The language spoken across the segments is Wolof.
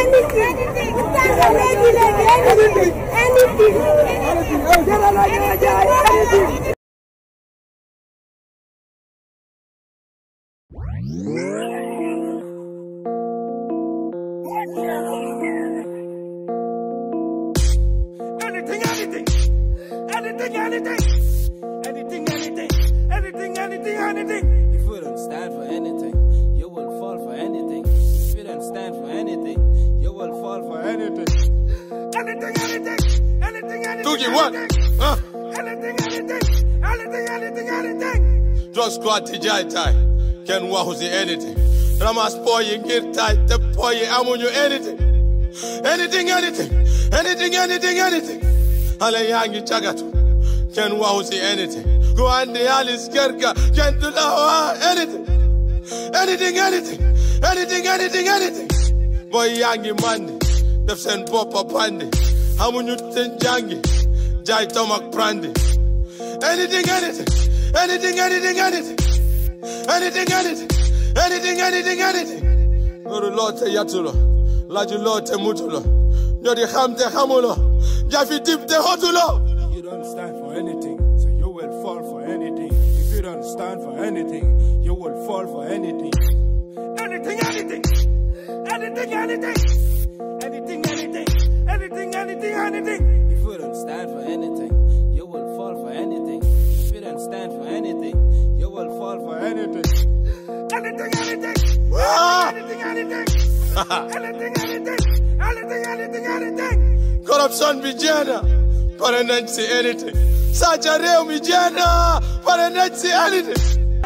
Anything. If you don't stand for anything, you will fall for anything. If you don't stand for anything, you will fall for anything. Anything. Tuki, what? Huh? Anything. Drug squad tijai tai. Ken wahuzi anything. Ramas poye ngir tai. Te poye amunyu anything. Anything. Ale yangi chagatu. Ken wahuzi anything. Go and the Alice Kerka. Ken do anything. Anything. Boy yangi mandi. Def sen popa pandi. Amunyu tenjangi. Jai tomak prandi. Anything. Guru lote yatulo, laju lote mutulo, nyori hamte hamulo, jafi tipte hotulo. You don't stand for anything, so you will fall for anything. If you don't stand for anything, you will fall for anything. Anything. If you don't stand for anything, you will fall for anything. If you don't stand for anything, you will fall for anything. Anything. Corruption bijana, para not see anything. Such a real bijana, para not see anything.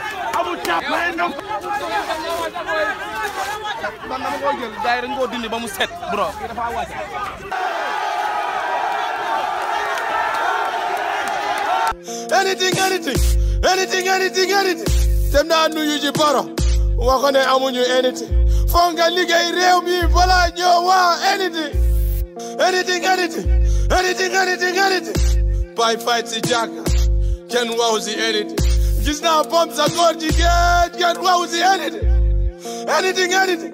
Anything. Them not know you jibaro. Walk on amunyu anything. Fonga liga ireo mi bola nyowa anything. Anything. By fight si jaka. Ken wauzi anything. Just now bombs are gorgy get wauzi anything. Anything.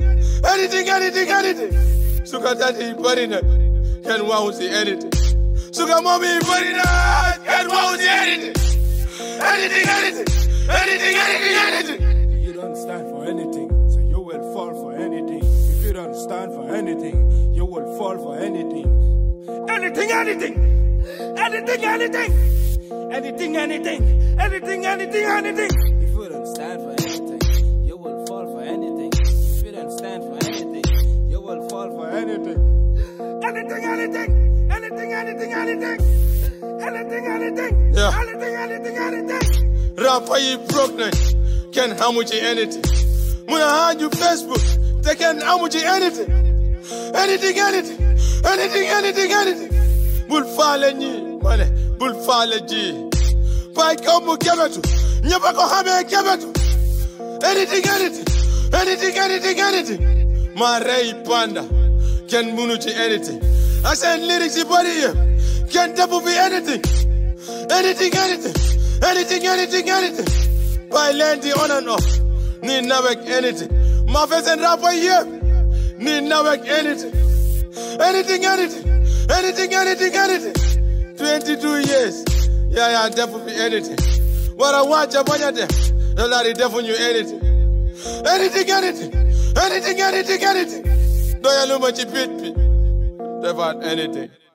Suka tati barina. Ken wauzi anything. Suka mommy barina. Ken wauzi anything. Anything. You don't stand for anything, so you will fall for anything. If you don't stand for anything, you will fall for anything. Anything. If you don't stand for anything, you will fall for anything. If you don't stand for anything, you will fall for anything. Anything. Yeah. Rapper you broke neck. Can hamuji anything. Muna hand you Facebook. They can hamuji anything. Anything. Bull fale ni mane. Bull fale ji. Pai kamu kebetu. Nyapa ko hame kebetu. Anything. Marei panda. Can munuji anything. I said lyrics body here. Can double be anything. Anything. By landing on and off. Need never anything. My face and rapper here. Need never anything. Anything. 22 years. Yeah, definitely anything. What I watch up on your death. Don't let it definitely anything. Anything. Don't you know what you beat me? Never anything.